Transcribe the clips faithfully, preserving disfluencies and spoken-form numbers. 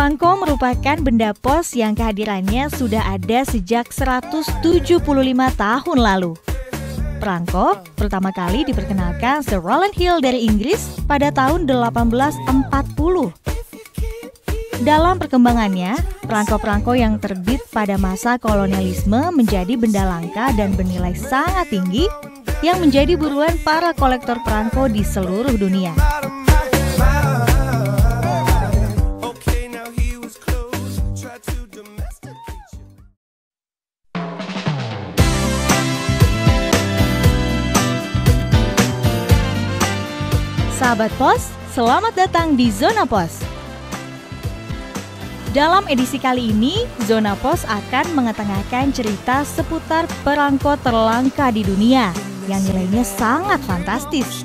Perangko merupakan benda pos yang kehadirannya sudah ada sejak seratus tujuh puluh lima tahun lalu. Perangko pertama kali diperkenalkan Sir Rowland Hill dari Inggris pada tahun delapan belas empat puluh. Dalam perkembangannya, perangko-perangko yang terbit pada masa kolonialisme menjadi benda langka dan bernilai sangat tinggi yang menjadi buruan para kolektor perangko di seluruh dunia. Sahabat Pos, selamat datang di Zona Pos. Dalam edisi kali ini, Zona Pos akan mengetengahkan cerita seputar perangko terlangka di dunia yang nilainya sangat fantastis.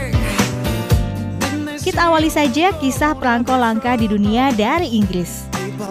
Kita awali saja kisah perangko langka di dunia dari Inggris.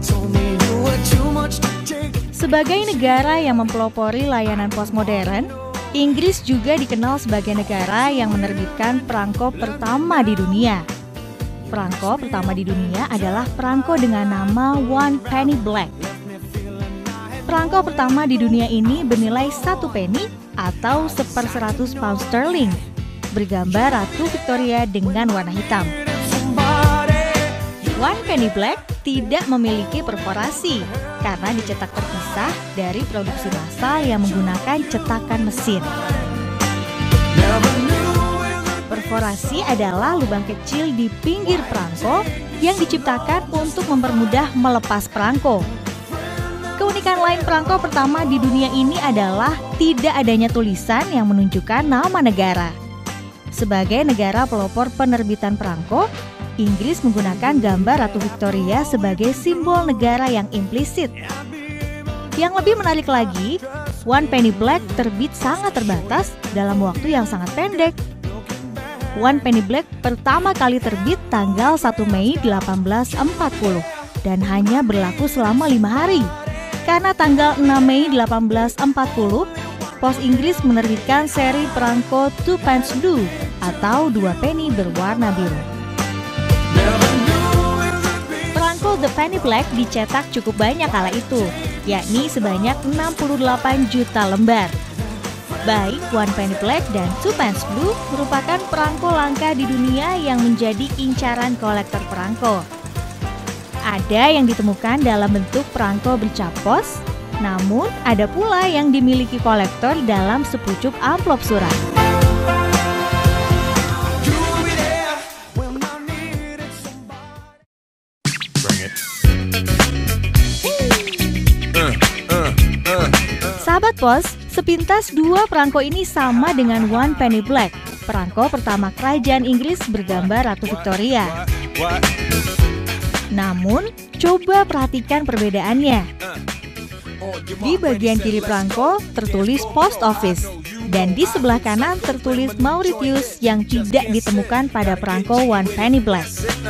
Sebagai negara yang mempelopori layanan postmodern, Inggris juga dikenal sebagai negara yang menerbitkan perangko pertama di dunia. Perangko pertama di dunia adalah perangko dengan nama One Penny Black. Perangko pertama di dunia ini bernilai satu penny atau seperseratus pound sterling, bergambar Ratu Victoria dengan warna hitam. One Penny Black tidak memiliki perforasi karena dicetak terpisah dari produksi massal yang menggunakan cetakan mesin. Perforasi adalah lubang kecil di pinggir perangko yang diciptakan untuk mempermudah melepas perangko. Keunikan lain perangko pertama di dunia ini adalah tidak adanya tulisan yang menunjukkan nama negara. Sebagai negara pelopor penerbitan perangko, Inggris menggunakan gambar Ratu Victoria sebagai simbol negara yang implisit. Yang lebih menarik lagi, One Penny Black terbit sangat terbatas dalam waktu yang sangat pendek. One Penny Black pertama kali terbit tanggal satu Mei delapan belas empat puluh dan hanya berlaku selama lima hari. Karena tanggal enam Mei delapan belas empat puluh, Pos Inggris menerbitkan seri perangko Two Pence Blue atau dua penny berwarna biru. Perangko The Penny Black dicetak cukup banyak kala itu, yakni sebanyak enam puluh delapan juta lembar. Baik One Penny Black dan Two Pence Blue merupakan perangko langka di dunia yang menjadi incaran kolektor perangko. Ada yang ditemukan dalam bentuk perangko bercap pos, namun ada pula yang dimiliki kolektor dalam sepucuk amplop surat. Sahabat Pos, sepintas dua perangko ini sama dengan One Penny Black, perangko pertama kerajaan Inggris bergambar Ratu Victoria. Namun, coba perhatikan perbedaannya. Di bagian kiri perangko tertulis Post Office, dan di sebelah kanan tertulis Mauritius yang tidak ditemukan pada perangko One Penny Black.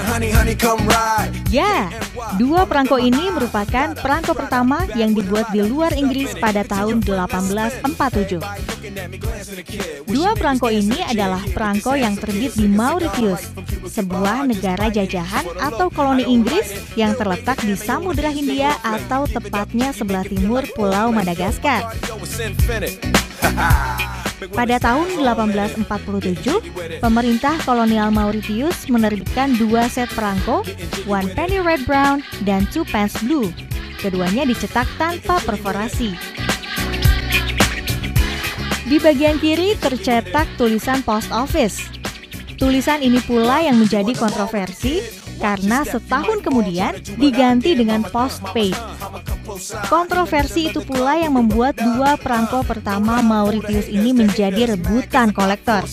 Ya, dua perangko ini merupakan perangko pertama yang dibuat di luar Inggris pada tahun delapan belas empat puluh tujuh. Dua perangko ini adalah perangko yang terbit di Mauritius, sebuah negara jajahan atau koloni Inggris yang terletak di Samudra Hindia atau tepatnya sebelah timur Pulau Madagaskar. Pada tahun delapan belas empat puluh tujuh, pemerintah kolonial Mauritius menerbitkan dua set perangko, One Penny Red Brown dan Two Pence Blue. Keduanya dicetak tanpa perforasi. Di bagian kiri tercetak tulisan Post Office. Tulisan ini pula yang menjadi kontroversi karena setahun kemudian diganti dengan Postpaid. Kontroversi itu pula yang membuat dua perangko pertama Mauritius ini menjadi rebutan kolektor.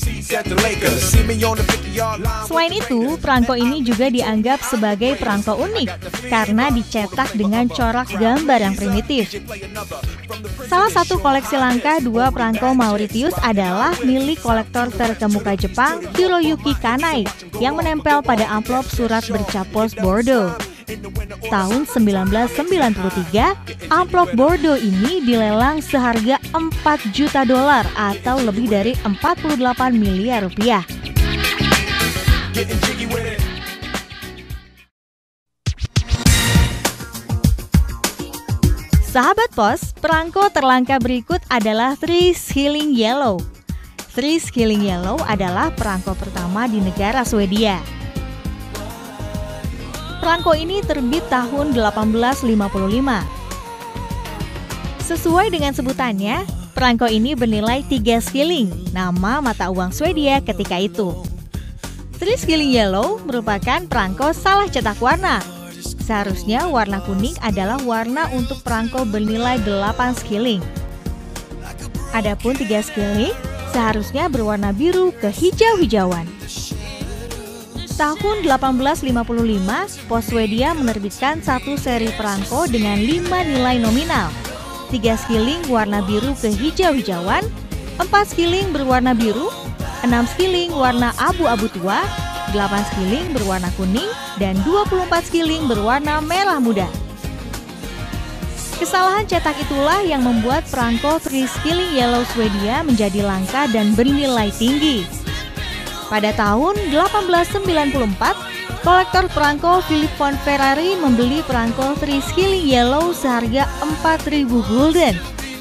Selain itu, perangko ini juga dianggap sebagai perangko unik karena dicetak dengan corak gambar yang primitif. Salah satu koleksi langka dua perangko Mauritius adalah milik kolektor terkemuka Jepang, Hiroyuki Kanai, yang menempel pada amplop surat bercap pos Bordeaux. Tahun sembilan belas sembilan puluh tiga, amplop Bordeaux ini dilelang seharga empat juta dolar atau lebih dari empat puluh delapan miliar rupiah. Sahabat Pos, perangko terlangka berikut adalah Three Skilling Yellow. Three Skilling Yellow adalah perangko pertama di negara Swedia. Perangko ini terbit tahun delapan belas lima puluh lima. Sesuai dengan sebutannya, perangko ini bernilai tiga skilling, nama mata uang Swedia ketika itu. Three Skilling Yellow merupakan perangko salah cetak warna. Seharusnya warna kuning adalah warna untuk perangko bernilai delapan skilling. Adapun tiga skilling seharusnya berwarna biru kehijau-hijauan. Tahun delapan belas lima puluh lima, Pos Swedia menerbitkan satu seri perangko dengan lima nilai nominal. tiga skilling warna biru kehijau-hijauan, empat skilling berwarna biru, enam skilling warna abu-abu tua, delapan skilling berwarna kuning, dan dua puluh empat skilling berwarna merah muda. Kesalahan cetak itulah yang membuat perangko Three Skilling Yellow Swedia menjadi langka dan bernilai tinggi. Pada tahun delapan belas sembilan puluh empat, kolektor perangko Philip von Ferrari membeli perangko Three Skilling Yellow seharga empat ribu gulden.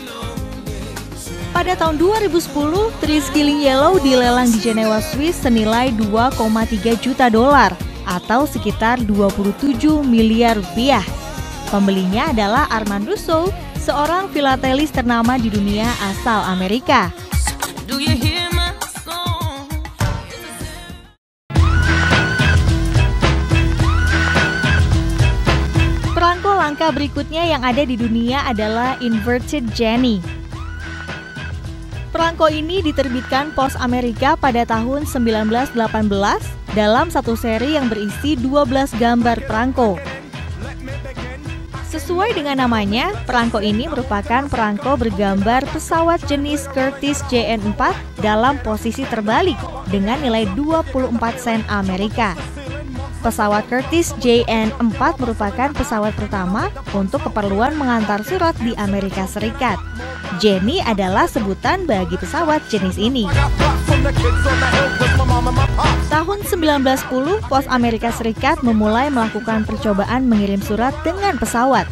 Pada tahun dua ribu sepuluh, Three Skilling Yellow dilelang di Jenewa, Swiss senilai dua koma tiga juta dolar atau sekitar dua puluh tujuh miliar rupiah. Pembelinya adalah Armand Rousseau, seorang filatelis ternama di dunia asal Amerika. Perangko langka berikutnya yang ada di dunia adalah Inverted Jenny. Perangko ini diterbitkan Pos Amerika pada tahun sembilan belas delapan belas dalam satu seri yang berisi dua belas gambar perangko. Sesuai dengan namanya, perangko ini merupakan perangko bergambar pesawat jenis Curtiss J N empat dalam posisi terbalik dengan nilai dua puluh empat sen Amerika. Pesawat Curtiss J N empat merupakan pesawat pertama untuk keperluan mengantar surat di Amerika Serikat. Jenny adalah sebutan bagi pesawat jenis ini. Tahun sembilan belas sepuluh, Pos Amerika Serikat memulai melakukan percobaan mengirim surat dengan pesawat.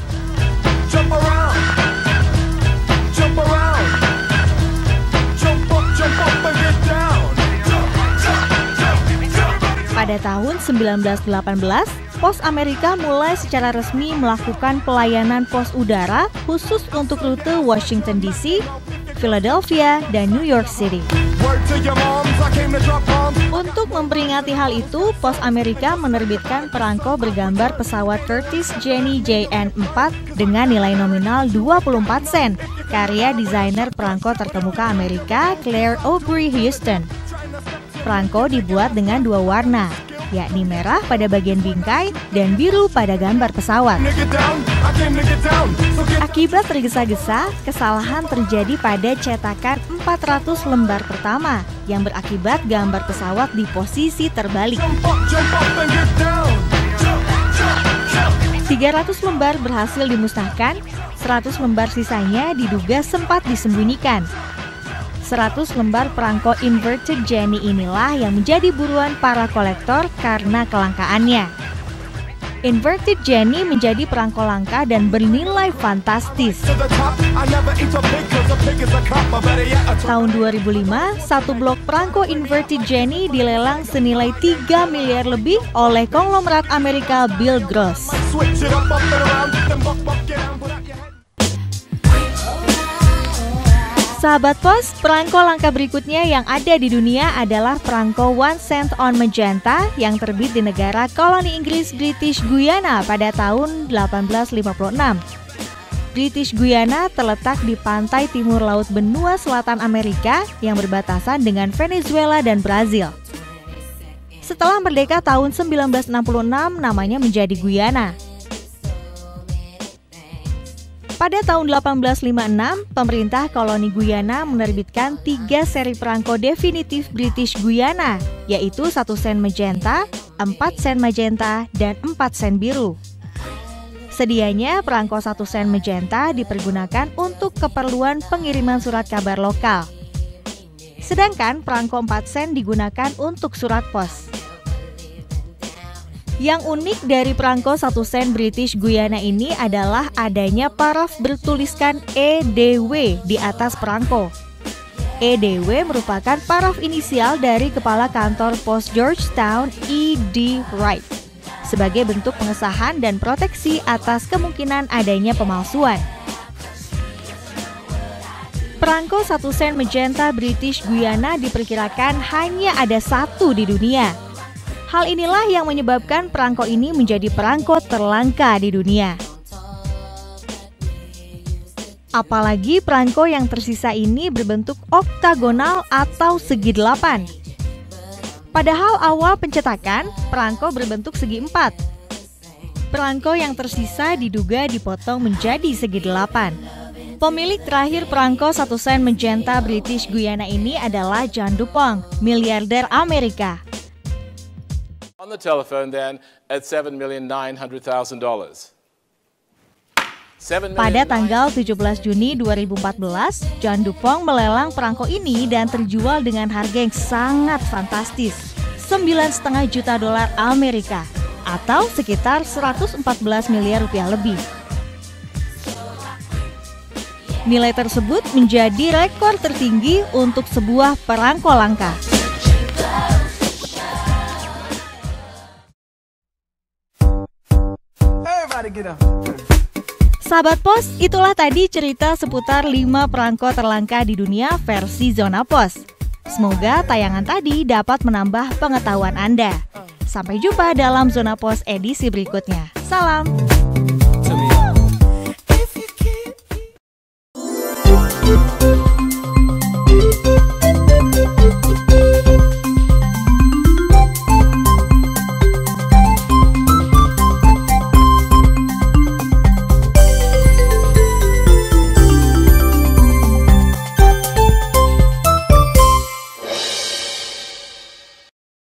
Pada tahun sembilan belas delapan belas, Pos Amerika mulai secara resmi melakukan pelayanan pos udara khusus untuk rute Washington D C, Philadelphia, dan New York City. Untuk memperingati hal itu, Pos Amerika menerbitkan perangko bergambar pesawat Curtiss Jenny J N empat dengan nilai nominal dua puluh empat sen, karya desainer perangko terkemuka Amerika Claire Aubrey Houston. Perangko dibuat dengan dua warna, yakni merah pada bagian bingkai dan biru pada gambar pesawat. Akibat tergesa-gesa, kesalahan terjadi pada cetakan empat ratus lembar pertama yang berakibat gambar pesawat di posisi terbalik. tiga ratus lembar berhasil dimusnahkan, seratus lembar sisanya diduga sempat disembunyikan. seratus lembar perangko Inverted Jenny inilah yang menjadi buruan para kolektor karena kelangkaannya. Inverted Jenny menjadi perangko langka dan bernilai fantastis. Tahun dua ribu lima, satu blok perangko Inverted Jenny dilelang senilai tiga miliar lebih oleh konglomerat Amerika Bill Gross. Sahabat Pos, perangko langka berikutnya yang ada di dunia adalah perangko One Cent on Magenta yang terbit di negara koloni Inggris British Guiana pada tahun delapan belas lima puluh enam. British Guiana terletak di pantai timur laut benua selatan Amerika yang berbatasan dengan Venezuela dan Brazil. Setelah merdeka tahun sembilan belas enam puluh enam, namanya menjadi Guyana. Pada tahun delapan belas lima puluh enam, pemerintah koloni Guyana menerbitkan tiga seri perangko definitif British Guiana, yaitu satu sen magenta, empat sen magenta, dan empat sen biru. Sedianya perangko satu sen magenta dipergunakan untuk keperluan pengiriman surat kabar lokal. Sedangkan perangko empat sen digunakan untuk surat pos. Yang unik dari perangko satu sen British Guiana ini adalah adanya paraf bertuliskan E D W di atas perangko. E D W merupakan paraf inisial dari Kepala Kantor Pos Georgetown E D Wright sebagai bentuk pengesahan dan proteksi atas kemungkinan adanya pemalsuan. Perangko satu sen magenta British Guiana diperkirakan hanya ada satu di dunia. Hal inilah yang menyebabkan perangko ini menjadi perangko terlangka di dunia. Apalagi perangko yang tersisa ini berbentuk oktagonal atau segi delapan. Padahal awal pencetakan, perangko berbentuk segi empat. Perangko yang tersisa diduga dipotong menjadi segi delapan. Pemilik terakhir perangko satu sen magenta British Guiana ini adalah John Dupont, miliarder Amerika. On the telephone then at seven million nine hundred thousand dollars. Pada tanggal tujuh belas Juni dua ribu empat belas, John Dupont melelang perangko ini dan terjual dengan harga yang sangat fantastis, sembilan koma lima juta dolar Amerika atau sekitar seratus empat belas miliar rupiah lebih. Nilai tersebut menjadi rekor tertinggi untuk sebuah perangko langka. Sahabat Pos, itulah tadi cerita seputar lima perangko terlangka di dunia versi Zona Pos. Semoga tayangan tadi dapat menambah pengetahuan Anda. Sampai jumpa dalam Zona Pos edisi berikutnya. Salam!